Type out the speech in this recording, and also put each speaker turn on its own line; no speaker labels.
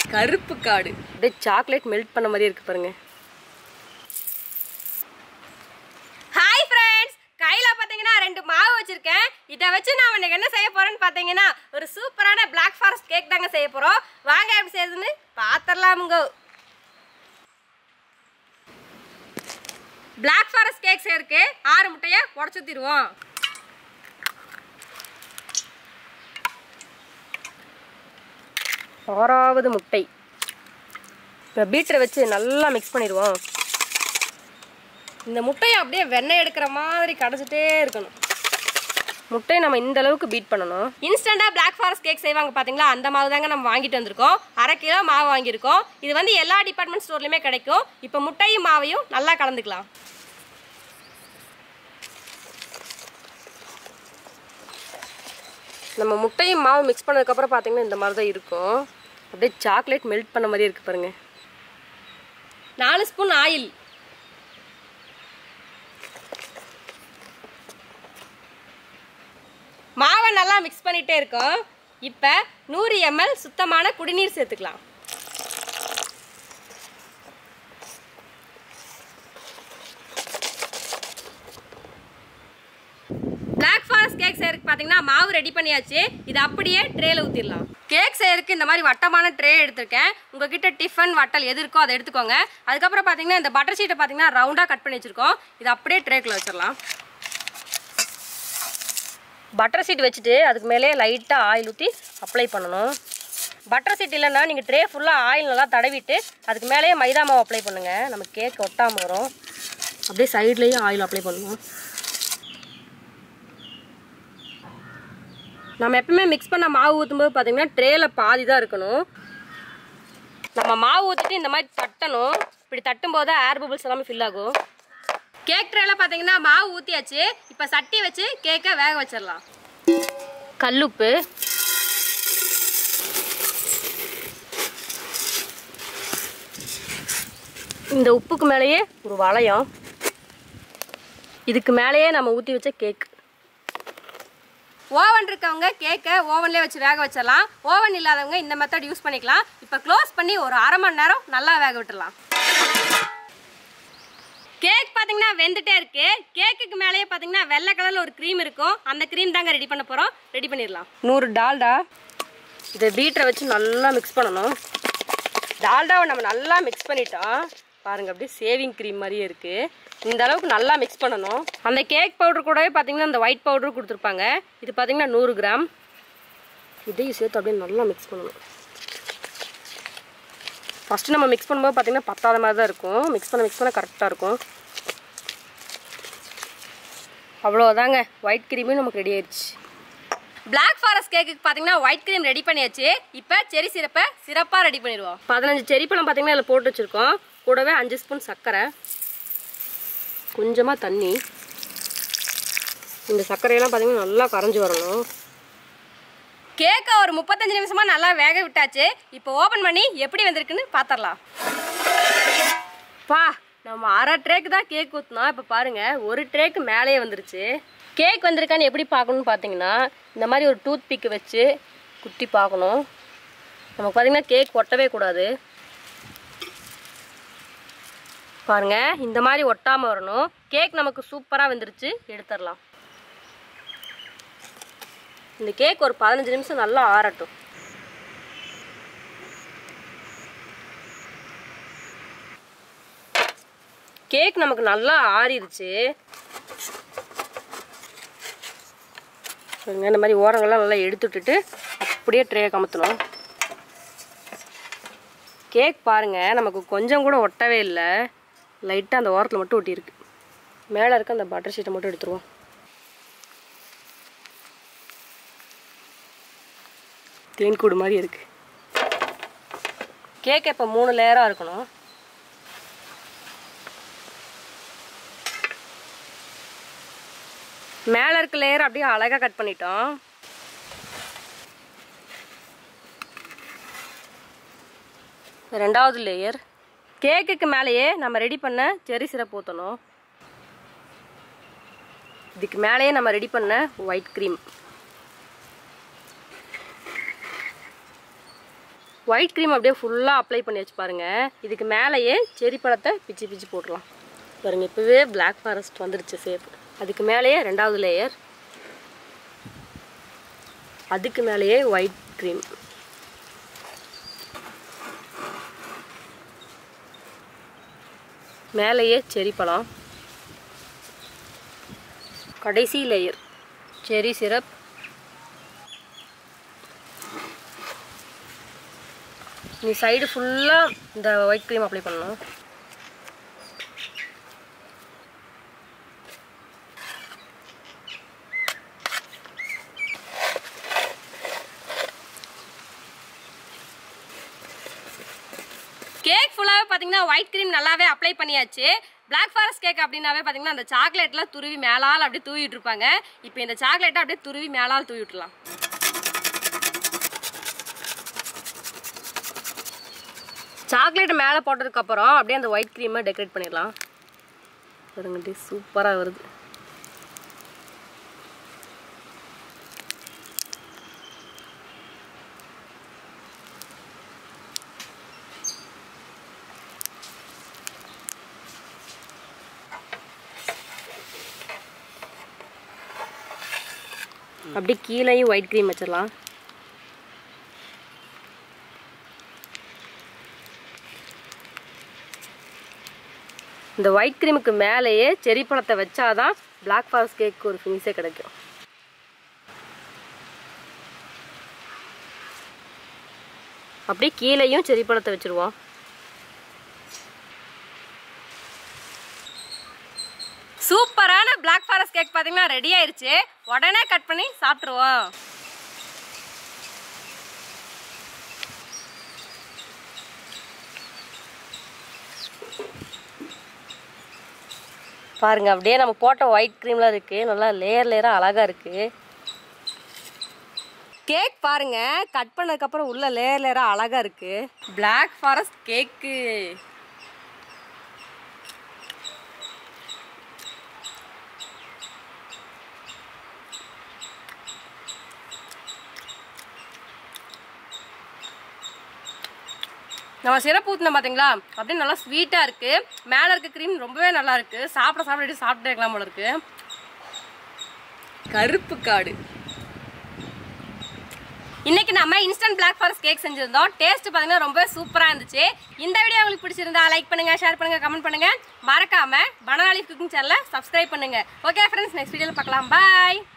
கருப்பு காடு அப்படியே சாக்லேட் மெல்ட் பண்ண மாதிரி இருக்கு பாருங்க. ஹாய் ஃப்ரெண்ட்ஸ், கையில பாத்தீங்கன்னா 2 மாவு வச்சிருக்கேன். இதை வச்சு நான் இன்னைக்கு என்ன செய்ய போறேன்னு பாத்தீங்கன்னா ஒரு சூப்பரான பிளாக் ஃபாரஸ்ட் கேக் தாங்க செய்ய போறோம். வாங்க எப்படி செய்யுதுன்னு பாத்திரலாமுங்க. பிளாக் ஃபாரஸ்ட் கேக் செய்யறதுக்கு 6 முட்டையை உடைச்சு ஊத்திடுவோம். ஆறாவது முட்டை. இப்போ பீட்டரை வச்சு நல்லா மிக்ஸ் பண்ணிடுவோம். இந்த முட்டையை அப்படியே வெண்ணெய் எடுக்கிற மாதிரி கடைச்சிட்டே இருக்கணும். முட்டையை நம்ம இந்த அளவுக்கு பீட் பண்ணணும். இன்ஸ்டண்ட்டாக பிளாக் ஃபாரஸ்ட் கேக் செய்வாங்க பார்த்தீங்களா, அந்த மாவு தாங்க நம்ம வாங்கிட்டு வந்திருக்கோம். 1/2 கிலோ மாவு வாங்கியிருக்கோம். இது வந்து எல்லா டிபார்ட்மெண்ட் ஸ்டோர்லையுமே கிடைக்கும். இப்போ முட்டையும் மாவையும் நல்லா கலந்துக்கலாம். நம்ம முட்டையும் மாவு மிக்ஸ் பண்ணதுக்கப்புறம் பார்த்தீங்கன்னா இந்த மாதிரி தான் இருக்கும். அப்படியே சாக்லேட் மெல்ட் பண்ண மாதிரி இருக்குது பாருங்க. 4 ஸ்பூன் ஆயில். மாவை நல்லா மிக்ஸ் பண்ணிகிட்டே இருக்கோம். இப்போ 100 ml சுத்தமான குடிநீர் சேர்த்துக்கலாம். பிளாக் ஃபாரஸ்ட் கேக் செய்யறதுக்கு பார்த்தீங்கன்னா மாவு ரெடி பண்ணியாச்சு. இது அப்படியே ட்ரேல ஊற்றிடலாம். கேக் செய்யறதுக்கு இந்த மாதிரி வட்டமான ட்ரே எடுத்திருக்கேன். உங்ககிட்ட டிஃபன் வட்டல் எது இருக்கோ அதை எடுத்துக்கோங்க. அதுக்கப்புறம் பார்த்தீங்கன்னா இந்த பட்டர் ஷீட்டை பார்த்தீங்கன்னா ரவுண்டாக கட் பண்ணி வச்சுருக்கோம். இது அப்படியே ட்ரேக்குள்ளே வச்சிடலாம். பட்டர் ஷீட் வச்சுட்டு அதுக்கு மேலே லைட்டாக ஆயில் ஊற்றி அப்ளை பண்ணணும். பட்டர் ஷீட் இல்லைன்னா நீங்கள் ட்ரே ஃபுல்லாக ஆயில் நல்லா தடவிட்டு அதுக்கு மேலேயே மைதா மாவு அப்ளை பண்ணுங்கள். நம்ம கேக் ஒட்டாமல் வரும். அப்படியே சைட்லேயும் ஆயில் அப்ளை பண்ணணும். நம்ம எப்பவுமே மிக்ஸ் பண்ண மாவு ஊற்றும்போது பார்த்தீங்கன்னா ட்ரேயில் பாதி தான் இருக்கணும். நம்ம மாவு ஊற்றிட்டு இந்த மாதிரி தட்டணும். இப்படி தட்டும்போது ஏர் பபிள்ஸ் எல்லாமே ஃபில் ஆகும். கேக் ட்ரேயில் பார்த்தீங்கன்னா மாவு ஊற்றியாச்சு. இப்போ சட்டி வச்சு கேக்கை வேக வச்சிடலாம். கல்லுப்பு, இந்த உப்புக்கு மேலேயே ஒரு வளையம், இதுக்கு மேலேயே நம்ம ஊற்றி வச்ச கேக். ஓவன் இருக்கவங்க கேக்கை ஓவன்லேயே வச்சு வேக வச்சிடலாம். ஓவன் இல்லாதவங்க இந்த மெத்தட் யூஸ் பண்ணிக்கலாம். இப்போ க்ளோஸ் பண்ணி ஒரு 1/2 மணி நேரம் நல்லா வேக விட்டுடலாம். கேக் பார்த்தீங்கன்னா வெந்துட்டே இருக்கு. கேக்குக்கு மேலேயே பார்த்தீங்கன்னா வெள்ளை கலரில் ஒரு க்ரீம் இருக்கும். அந்த க்ரீம் தாங்க ரெடி பண்ண போகிறோம். ரெடி பண்ணிடலாம். 100 டால்டா. இதை பீட்டரை வச்சு நல்லா மிக்ஸ் பண்ணணும். டால்டாவை நம்ம நல்லா மிக்ஸ் பண்ணிட்டோம். பாருங்கள், அப்படியே சேவிங் க்ரீம் மாதிரியே இருக்குது. இந்த அளவுக்கு நல்லா மிக்ஸ் பண்ணணும். அந்த கேக் பவுடர் கூடவே பார்த்தீங்கன்னா அந்த ஒயிட் பவுடரும் கொடுத்துருப்பாங்க. இது பார்த்தீங்கன்னா 100 கிராம். இதையும் சேர்த்து அப்படியே நல்லா மிக்ஸ் பண்ணணும். ஃபஸ்ட்டு நம்ம மிக்ஸ் பண்ணும்போது பார்த்தீங்கன்னா பத்தாத மாதிரி தான் இருக்கும். மிக்ஸ் பண்ண கரெக்டாக இருக்கும். அவ்வளோதாங்க, ஒயிட் க்ரீமும் நமக்கு ரெடி ஆயிடுச்சு. பிளாக் ஃபாரஸ்ட் கேக்குக்கு பார்த்தீங்கன்னா ஒயிட் க்ரீம் ரெடி பண்ணியாச்சு. இப்போ செரி சிரப்பை சிறப்பாக ரெடி பண்ணிடுவோம். 15 செரி பழம் பார்த்தீங்கன்னா அதில் போட்டு வச்சுருக்கோம். கூடவே 5 ஸ்பூன் சர்க்கரை, கொஞ்சமாக தண்ணி. இந்த சர்க்கரையெல்லாம் பார்த்தீங்கன்னா நல்லா கரைஞ்சி வரணும். கேக்கை ஒரு 35 நிமிஷமாக நல்லா வேக விட்டாச்சு. இப்போ ஓப்பன் பண்ணி எப்படி வந்திருக்குன்னு பார்த்துடலாம். நம்ம 1/2 ட்ரேக்கு தான் கேக் ஊற்றினோம். இப்போ பாருங்கள், 1 ட்ரேக்கு மேலேயே வந்துருச்சு. கேக் வந்திருக்கான்னு எப்படி பார்க்கணுன்னு பார்த்தீங்கன்னா இந்த மாதிரி ஒரு டூத் பிக்கு வச்சு குத்தி பார்க்கணும். நமக்கு பார்த்தீங்கன்னா கேக் ஒட்டவே கூடாது. பாருங்க, இந்த மாதிரி ஒட்டாமல் வரணும். கேக் நமக்கு சூப்பராக வந்துருச்சு. எடுத்துடலாம். இந்த கேக் ஒரு 15 நிமிஷம் நல்லா ஆறட்டும். கேக் நமக்கு நல்லா ஆறிடுச்சு. இந்த மாதிரி ஓரங்கள்லாம் நல்லா எடுத்துட்டு அப்படியே ட்ரே கமுத்தணும். கேக் பாருங்கள், நமக்கு கொஞ்சம் கூட ஒட்டவே இல்லை. லைட்டாக அந்த ஓரத்தில் மட்டும் ஒட்டியிருக்கு. மேலே இருக்க அந்த பட்டர் ஷீட்டை மட்டும் எடுத்துருவோம். தேன்கூடு மாதிரி இருக்கு. கேக் இப்போ 3 லேயராக இருக்கணும். மேலே இருக்க லேயர் அப்படியே அழகாக கட் பண்ணிட்டோம். ரெண்டாவது லேயர் கேக்குக்கு மேலேயே நம்ம ரெடி பண்ண செரி சிரப் ஊற்றணும். இதுக்கு மேலேயே நம்ம ரெடி பண்ண ஒயிட் க்ரீம். ஒயிட் க்ரீம் அப்படியே ஃபுல்லாக அப்ளை பண்ணி வச்சு பாருங்கள். இதுக்கு மேலேயே செரி பழத்தை பிச்சு பிச்சு போட்டுடலாம். பாருங்கள் இப்போவே பிளாக் ஃபாரஸ்ட் வந்துடுச்சு ஷேப். அதுக்கு மேலேயே 2வது லேயர், அதுக்கு மேலேயே ஒயிட் க்ரீம், மேலேயே செரி பழம், கடைசி லேயர் செரி சிரப், நீ சைடு ஃபுல்லாக இந்த ஒயிட் க்ரீம் அப்ளை பண்ணணும். கேக் ஃபுல்லாகவே பார்த்தீங்கன்னா ஒயிட் க்ரீம் நல்லாவே அப்ளை பண்ணியாச்சு. பிளாக் ஃபாரஸ்ட் கேக் அப்படின்னாவே பார்த்தீங்கன்னா அந்த சாக்லேட்லாம் துருவி மேலால் அப்படியே தூவிட்டு இருப்பாங்க. இப்போ இந்த சாக்லேட்டை அப்படியே துருவி மேலால் தூவி விட்டுலாம். சாக்லேட் மேலே போட்டதுக்கப்புறம் அப்படியே அந்த ஒயிட் க்ரீமை டெக்கரேட் பண்ணிடலாம். பாருங்க சூப்பராக வருது. அப்படியே கீழேயும் ஒயிட் க்ரீம் வச்சிடலாம். இந்த ஒயிட் க்ரீமுக்கு மேலேயே செரி பழத்தை வச்சாதான் பிளாக் ஃபாரஸ்ட் கேக்கு ஒரு ஃபினிஷே கிடைக்கும். அப்படியே கீழேயும் செரி பழத்தை வச்சுருவோம். சூப்பரான பிளாக் ஃபாரஸ்ட் கேக் பார்த்தீங்கன்னா ரெடி ஆயிடுச்சு. உடனே கட் பண்ணி சாப்பிட்ருவோம். பாருங்க அப்படியே நம்ம போட்ட ஒயிட் க்ரீம்லாம் இருக்கு, நல்லா லேயர் லேயராக அழகாக இருக்கு. கேக் பாருங்க கட் பண்ணதுக்கப்புறம் உள்ள லேயர் லேயராக அழகாக இருக்கு. பிளாக் ஃபாரஸ்ட் கேக்கு நம்ம சிரப்பு ஊற்றினோம் பார்த்தீங்களா, அப்படியே நல்லா ஸ்வீட்டாக இருக்குது. மேலே இருக்க க்ரீம் ரொம்பவே நல்லா இருக்குது. சாப்பிட்டே இருக்கலாம் போல இருக்கு. கருப்பு காடு. இன்னைக்கு நம்ம இன்ஸ்டன்ட் பிளாக் ஃபாரஸ்ட் கேக் செஞ்சிருந்தோம். டேஸ்ட் பார்த்தீங்கன்னா ரொம்ப சூப்பராக இருந்துச்சு. இந்த வீடியோ உங்களுக்கு பிடிச்சிருந்தா லைக் பண்ணுங்க, ஷேர் பண்ணுங்க, கமெண்ட் பண்ணுங்க. மறக்காம பனானா லீஃப் குக்கிங் சேனலை சப்ஸ்கிரைப் பண்ணுங்க. ஓகே ஃப்ரெண்ட்ஸ், நெக்ஸ்ட் வீடியோவில் பார்க்கலாம். பாய்.